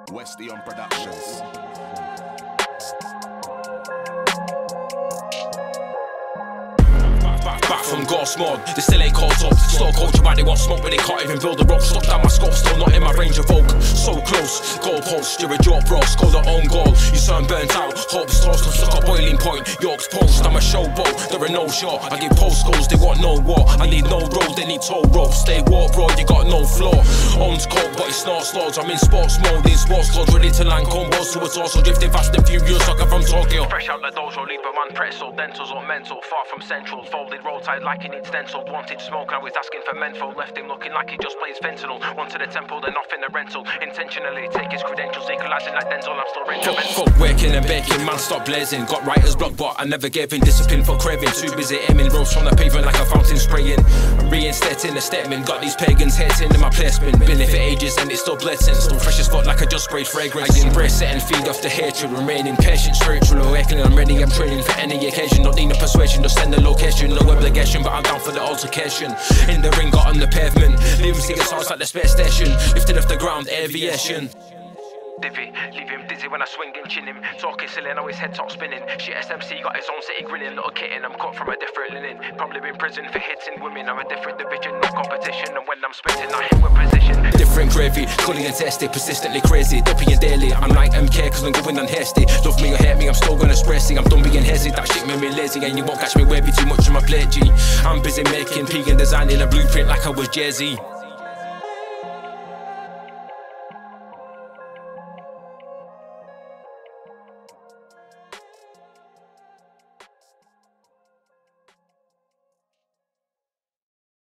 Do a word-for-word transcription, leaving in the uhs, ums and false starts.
Westy on Productions. Back from Ghost mode, they still ain't caught up. Still coach about they want smoke, but they can't even build a rope. Stuck down my scope, still not in my range of vogue. So close, goal post, you're a joke bro. Score the own goal, you turn burnt out. Hope's toast, I'm stuck at boiling point. York's post, I'm a showboat, they're a no-shot. I give post goals, they want no war. I need no road, they need tow rope. Stay walk bro, you got no floor. Owns coke, but he snorts loads. I'm in sports mode, in sports clothes, ready to land combos to a torso. Drifting fast and furious, like I'm from Tokyo. Fresh out the dojo, leave a man pretzel. Dentals or mental, far from central. Folded roll tide like he needs stenciled. Wanted smoke, now he's asking for menthol. Left him looking like he just plays fentanyl. Wanted a temple, then off in the rental. Intentionally take his credentials, equalizing like Denzel. I'm still rental. Fuck working and baking, man stop blazing. Got writer's block, but I never gave in. Discipline for craving, too busy aiming. Roast from the pavement like a fountain spraying. I'm reinstating the statement, got these pagans hating in my placement. Been here for ages and it's still blessing. Still fresh as fuck like I just sprayed fragrance. I embrace it and feed off the hatred. Remaining patient, spiritual awakening. I'm ready, I'm training for any occasion. Don't need no persuasion, just send the location. No obligation, but I'm down for the altercation. In the ring, got on the pavement. Leaving singing songs like the space station. Lifting off the ground, aviation. Divvy, leave him dizzy when I swing and chin him. Talking silly, now his head top spinning. Shit S M C got his own city grinning. Little kitten, I'm cut from a different linen. Probably been prison for hitting women. I'm a different division, no competition. And when I'm spitting, I hit with precision. Different gravy, cunning and testy, persistently crazy. Duppy and daily, I'm like M K cause I'm going on hasty. Love me or hate me, I'm still gonna express it. I'm done being hazy, that shit made me lazy. And you won't catch me wavy too much on my plate, G. I'm busy making, peeing, designing a blueprint like I was Jay-Z.